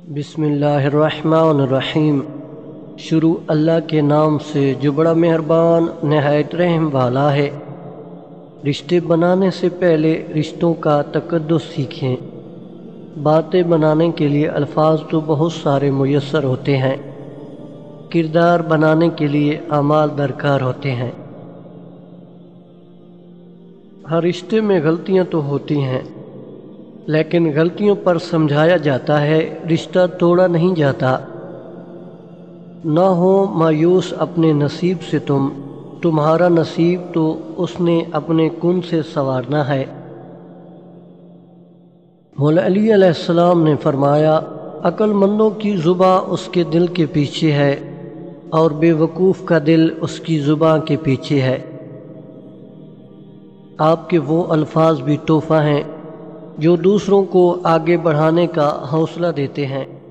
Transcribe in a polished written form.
बिस्मिल्लाहिर्रहमानिर्रहीम। शुरू अल्लाह के नाम से जो बड़ा मेहरबान नहायत रहम वाला है। रिश्ते बनाने से पहले रिश्तों का तकद्दुस सीखें। बातें बनाने के लिए अल्फाज तो बहुत सारे मुयस्सर होते हैं, किरदार बनाने के लिए अमाल दरकार होते हैं। हर रिश्ते में गलतियां तो होती हैं, लेकिन गलतियों पर समझाया जाता है, रिश्ता तोड़ा नहीं जाता। ना हो मायूस अपने नसीब से तुम्हारा नसीब तो उसने अपने कुन से संवारना है। मौला अली अलैहिस्सलाम ने फरमाया, अक्लमंदों की ज़ुबां उसके दिल के पीछे है और बेवकूफ़ का दिल उसकी ज़ुबां के पीछे है। आपके वो अल्फाज भी तोहफ़ा हैं जो दूसरों को आगे बढ़ाने का हौसला देते हैं।